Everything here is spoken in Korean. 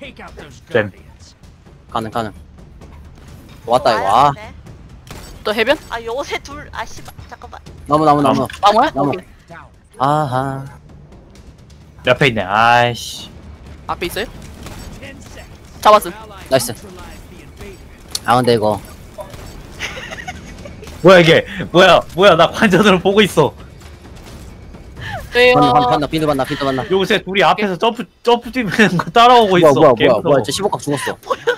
쌤. 가능. 왔다 이거. 아, 또 해변? 아 요새 둘 씨발 잠깐만. 나무. 나무야? 나무. 오케이. 아하. 옆에 있네. 아이씨. 앞에 있어요? 잡았음. 나이스. 아 근데 이거 뭐야 이게? 뭐야 나 관전으로 보고 있어. 왜요? 봤나 빈도 봤나. 요새 둘이 앞에서 점프 뛰는 거 따라오고 있어. 뭐야 개 무서워. 저 15각 죽었어.